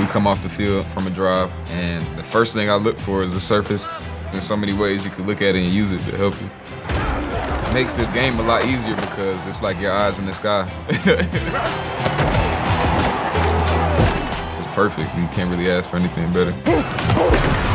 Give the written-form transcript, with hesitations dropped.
We come off the field from a drive, and the first thing I look for is the surface. There's so many ways you can look at it and use it to help you. It makes the game a lot easier because it's like your eyes in the sky. It's perfect. You can't really ask for anything better.